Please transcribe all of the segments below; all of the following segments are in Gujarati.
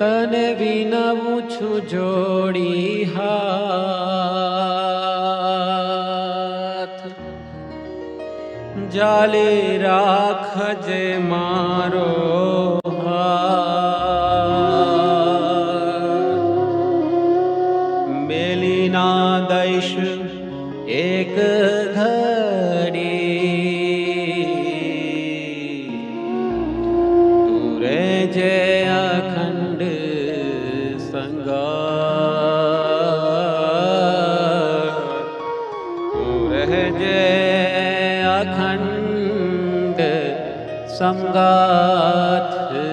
તને વિનવું છું જોડી હાથ, જાલે રાખજે મારો હાથ, મેલી ના દઈશ એક ઘડી, તું રહેજે અખંડ સંગાત, તું રહેજે અખંડ સંગાત.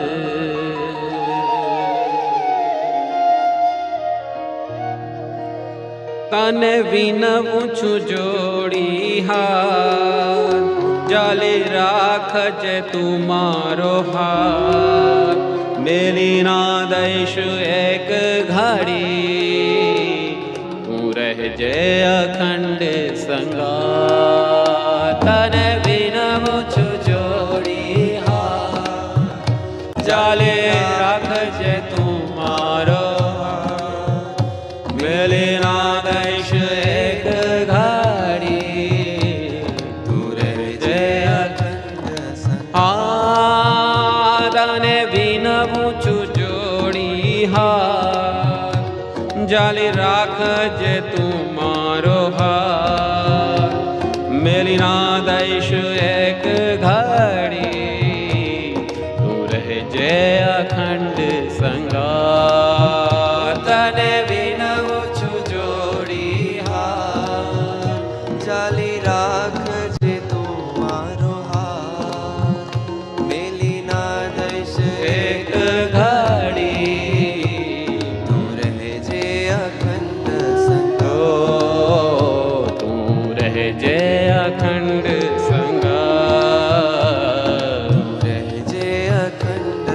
તને વિનવું છું જોડી હાથ, જાલે રાખજે તું મારો હાથ, મેલી ના દઈશ એક ઘડી, તું રહેજે અખંડ સંગાત. તને વિનવું છું જોડી હાથ, જાલે રાખજે તું મારો હાથ, મેલી ના દઈશ એક ઘડી, તું રહેજે અખંડ સંગાત. તને વિનવું છું જોડી હાથ, જાલે રાખજે તું મારો હાથ, મેલી ના દઈશ એક ઘડી, તું રહેજે અખંડ સંગાત. તને વિનવું છું જોડી હાથ, જાલી રાખજે તું મારો હાથ, મેલી ના દઈશ એક ઘડી, તું રહેજે અખંડ સંગાત. તું રહેજે અખંડ સંગાત, રહેજે અખંડ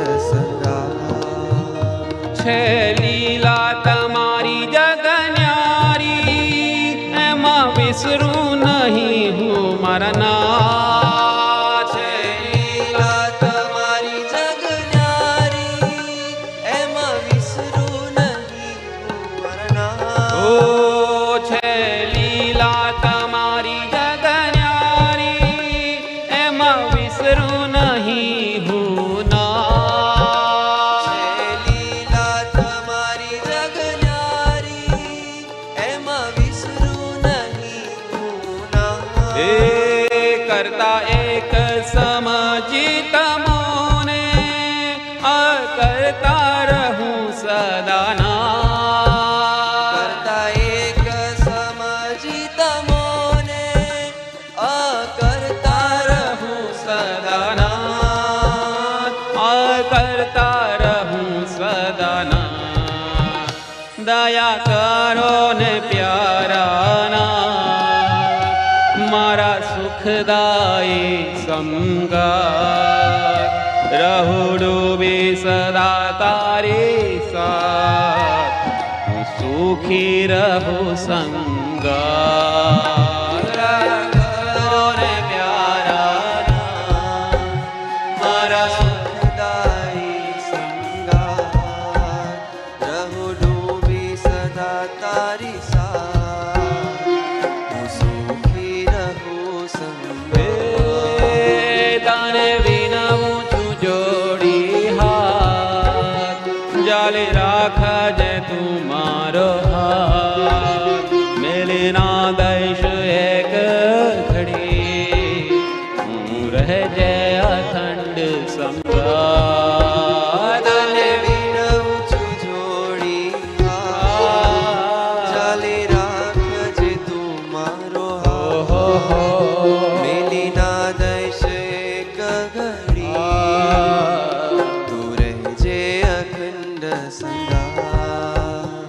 સંગાત. છે લીલા તમારી જગન્યારી, એમાં વિસરું નહીં હું મારા નાથ. છે લીલા તમારી જગન્યારી, એમાં વિસરું નહીં હું મારા ઓ છે લીલા તમારી જગન્યારી, એમાં વિસરું નહીં હું નાથ. છે લીલા તમારી જગન્યારી, એમાં વિસરું નહીં હું નાથ. એ કરતા એક સમજી તમોને, અકર્તા રહું સદા નાથ. કરતા એક સમજી તમોને, અકર્તા રહું સદા નાથ, અકર્તા રહું સદા નાથ. દયા કરો ને પ્યારા નાથ, મારા સુખદાયી સંગાત, રહું ડૂબી સદા તારી સાથ, હું સુખી રહું સંગાત. દયા કરો ને પ્યારા નાથ, મારા સુખદાયી સંગાત, રહું ડૂબી સદા તારી સાથ, હું સુખી રહું સંગાત. તને વિનવું છું જોડી હાથ, જાલે રાખજે તું મારો હાથ, મેલી ના દઈશ એક ઘડી, હું રહેજે અખંડ સંગાત. તને વિનવું છું જોડી હાથ, જાલી રાખજે તું મારો હાથ, મેલી ના દઈશ એક ઘડી, તું રહેજે અખંડ સંગાત.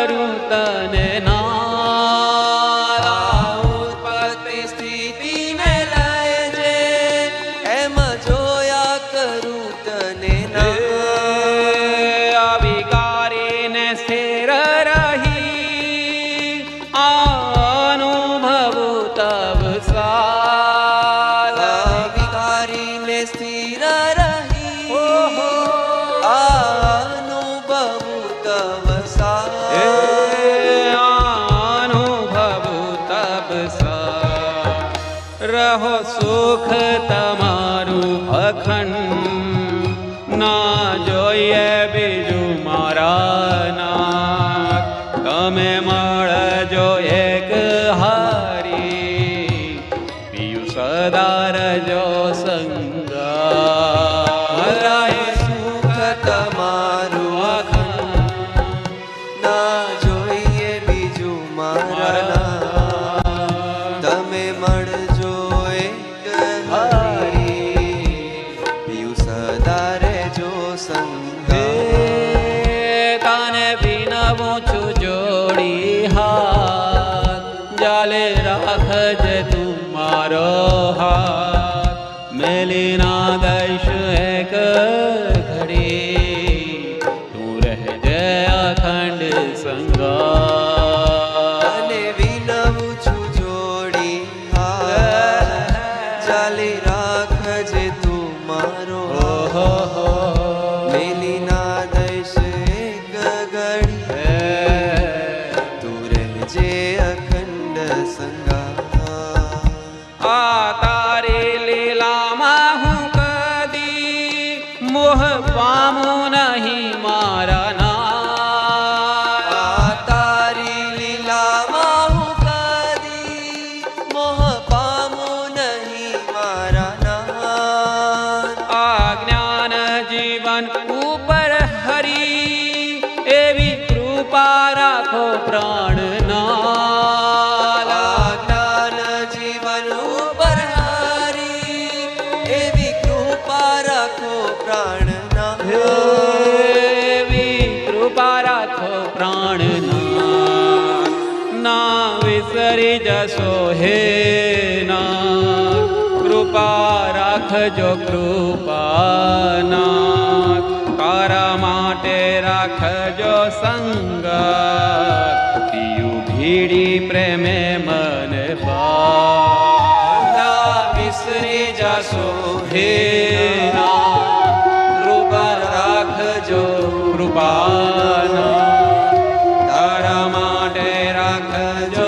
કરું તને નાલા. ઉત્પત્તિ સ્થિતિને લયજે એમ જોયા કરું તને ના. વિકારીને સ્થિર રહી અનુભવું તબ સાલા. વિકારીને સ્થિર રહી અનુભવું તવ અનુભવું તબ સા. રહો સુખ તમારું અખંડ ના જોઈએ બીજું મારા ના. તમે મળજો એક હારી પિયું સદા રજો સંગા. રહે સુખ તમારું અખંડ ના જોઈએ બીજું મારા. તમે મળજો એક હારી પિયું સદા રહેજો સંગા. તને વિનવું છું જોડી હાથ જાલે રાખજે તું મારો હાથ. મેલી ના દઈશ એક ઘડી તું રહેજે અખંડ સંગા. અને વિનવું છું જોડી હાથ ચાલી રાખજે તું મારો મેલી ના દઈશ એક ઘડી તું રહેજે અખંડ સંગા. આ તારી લીલામાં હું કદી મોહ પામું નહીં મારા ના. તારી લીલામાં હું કદી મોહ પામું નહીં મારા ના. આ જ્ઞાન જીવન ઉપર હરી એવી કૃપા રાખો પ્રાણના. જ્ઞાન જીવન ઉપર હારી એવી કૃપા રાખો પ્રાણના. એવી કૃપા રાખો પ્રાણના. ના વિસરી જશો હે ના. કૃપા રાખજો કૃપાના. તારા માટે રાખજો સંગ પિયું ભીડી પ્રેમે મન ના વિસરી જશો હે ના. કૃપા રાખજો કૃપાના. તારા માટે રાખજો